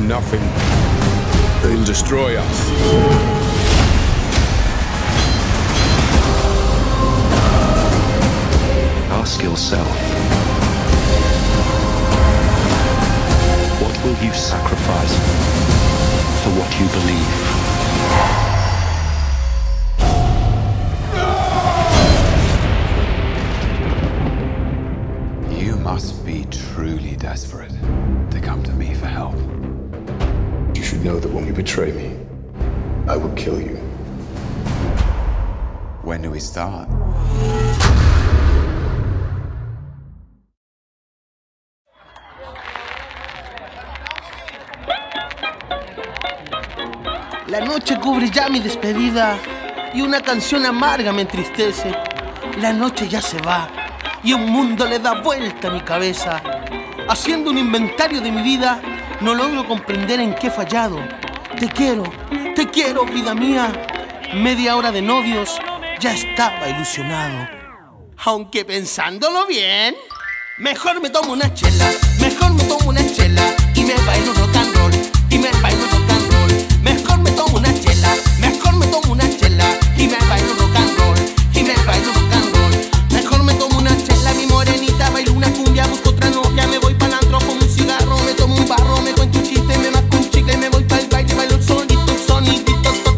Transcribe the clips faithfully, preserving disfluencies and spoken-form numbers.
nothing. They'll destroy us. Ask yourself, what will you sacrifice for what you believe? You must be truly desperate to come to me for help. You should know that when you betray me, I will kill you. When do we start? La noche cubre ya mi despedida y una canción amarga me entristece. La noche ya se va y un mundo le da vuelta a mi cabeza. Haciendo un inventario de mi vida, no logro comprender en qué he fallado. Te quiero, te quiero, vida mía. Media hora de novios, ya estaba ilusionado. Aunque pensándolo bien, mejor me tomo una chela, mejor me tomo una chela y me bailo rock and roll, y me bailo rock and roll. Mejor me tomo una chela, mejor me tomo una chela y me bailo rock and roll, y me bailo rock and roll. Mejor me tomo una chela, mi morenita, bailo una cumbia, busco otra novia, me voy pa'l antro con un cigarro, me tomo un barro, me cuento un chiste, me masco un chicle, me voy pa'l baile, bailo el sonito, el sonidito.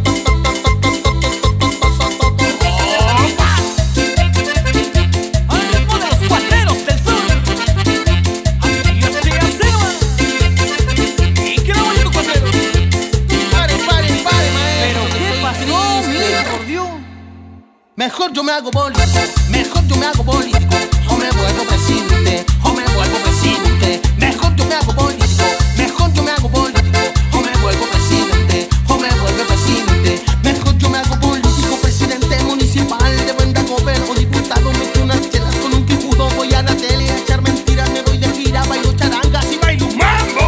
Mejor yo me hago político, mejor yo me hago político, o me vuelvo presidente, o me vuelvo presidente. Mejor yo me hago político, mejor yo me hago político, o me vuelvo presidente, o me vuelvo presidente. Mejor yo me hago político, presidente municipal de Buendacover o diputado. Me echo unas chelas con un quijudo, voy a la tele a echar mentiras, me doy de gira, bailo charangas y bailo un mambo.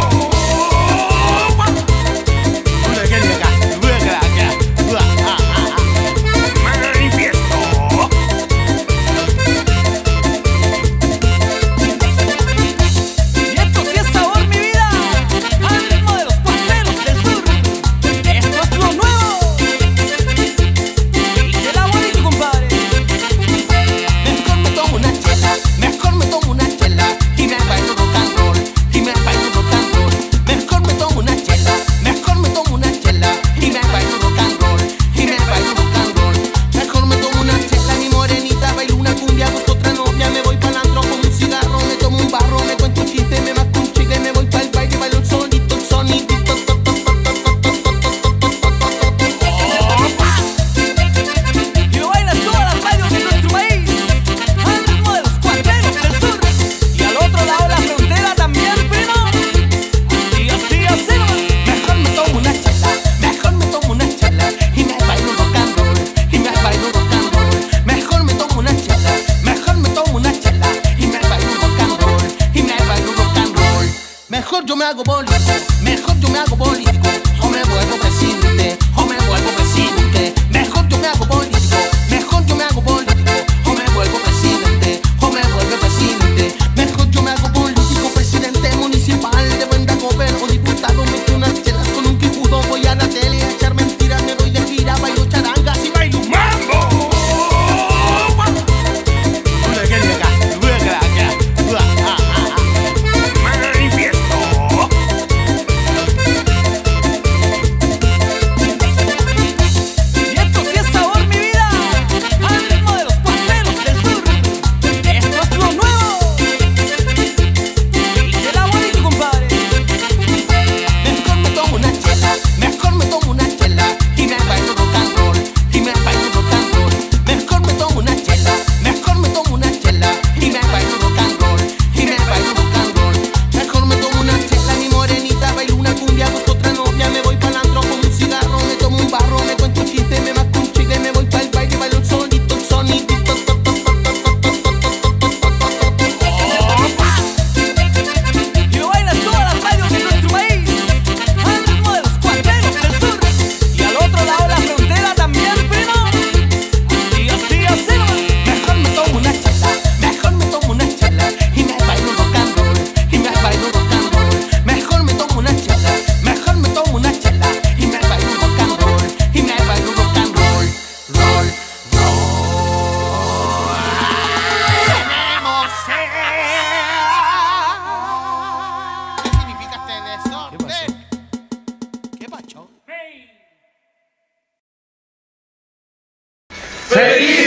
Mejor yo me hago político, mejor yo me hago político, o me vuelvo presidente, o me vuelvo presidente. Mejor yo me hago político, mejor yo me hago político, o me vuelvo presidente, o me vuelvo presidente. Mejor yo me hago político, presidente municipal de Buendacover o diputado. Me echo unas chelas con un quijudo, voy a la tele a echar mentiras, me doy de gira, bailo charangas y bailo un mambo. ¡Feliz